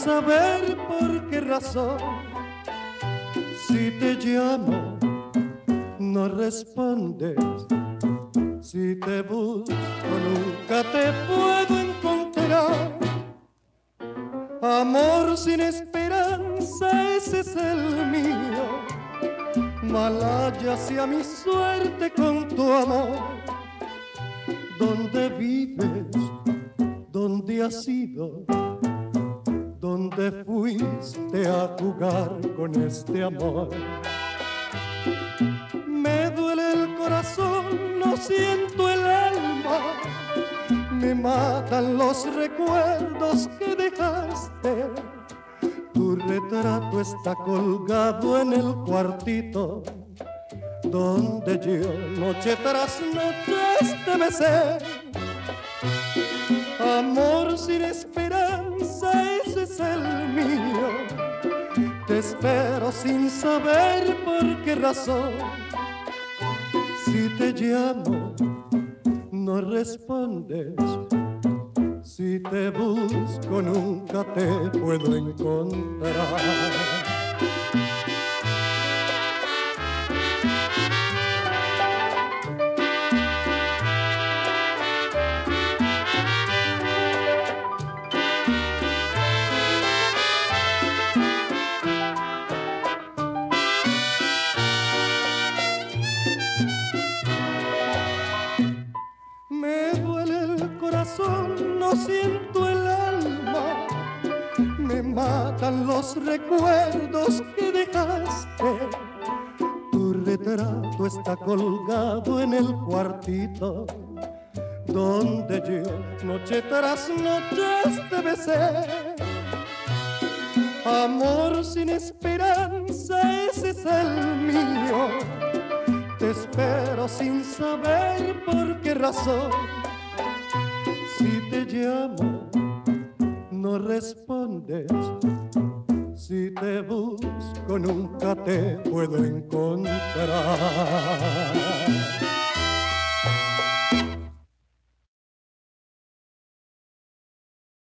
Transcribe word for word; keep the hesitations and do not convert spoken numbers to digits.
saber por qué razón. Si te llamo, no respondes. Si te busco, nunca te puedo encontrar. Amor sin esperanza, ese es el mío. Malaya sea mi suerte con tu amor. ¿Dónde vives? ¿Dónde has ido? ¿Dónde fuiste a jugar con este amor? Me duele el corazón, no siento el alma. Me matan los recuerdos que dejaste. Tu retrato está colgado en el cuartito donde yo noche tras noche te besé. Amor sin esperanza, ese es el mío. Te espero sin saber por qué razón. Si te llamo, no respondes. Si te busco, nunca te puedo encontrar. Me duele el corazón, no siento el alma. Me matan los recuerdos que dejaste. Tu retrato está colgado en el cuartito donde yo noche tras noche te besé. Amor sin esperanza, ese es el mío. Te espero sin saber por qué razón. Si te llamo, no respondes. Si te busco, nunca te puedo encontrar.